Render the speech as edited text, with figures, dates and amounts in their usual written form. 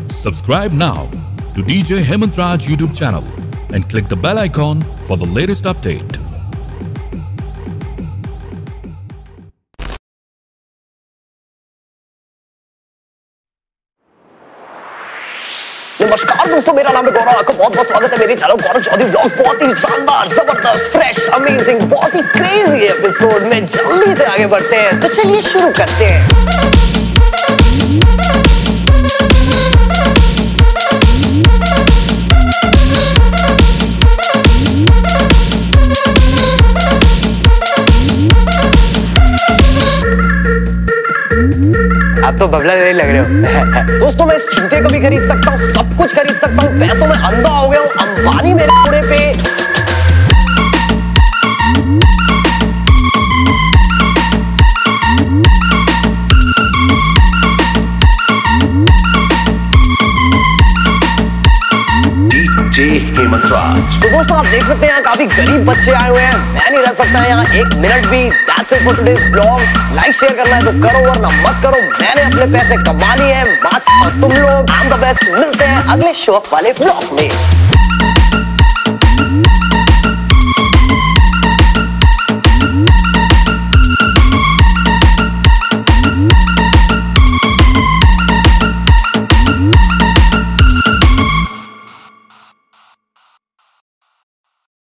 Subscribe now to DeeJay Hemant Raj YouTube channel and click the bell icon for the latest update. नमस्कार दोस्तों, मेरा नाम है गौरव। आपका बहुत बहुत स्वागत है मेरी चैनल गौरव चौधरी ब्लॉग्स। बहुत ही शानदार, जबरदस्त, फ्रेश, अमेजिंग, बहुत ही क्रेजी एपिसोड में जल्दी से आगे बढ़ते हैं। तो चलिए शुरू करते हैं। आप तो बबलदारी लग रहे हो। दोस्तों, मैं इस जूते को भी खरीद सकता हूँ, सब कुछ खरीद सकता हूँ। पैसों में अंधा हो गया हूँ। अंबानी मेरे घोड़े पे। DeeJay हेमंत राज। तो दोस्तों, आप देख सकते हैं यहाँ काफी गरीब बच्चे आए हुए हैं। मैं नहीं रह सकता यहाँ एक मिनट भी। That's it for today's vlog। Like share करना है तो करो, वरना मत करो। मैंने अपने पैसे कमा लिए हैं। बात तुम लोग। I'm the best। मिलते हैं अगले शो वाले व्लॉग में।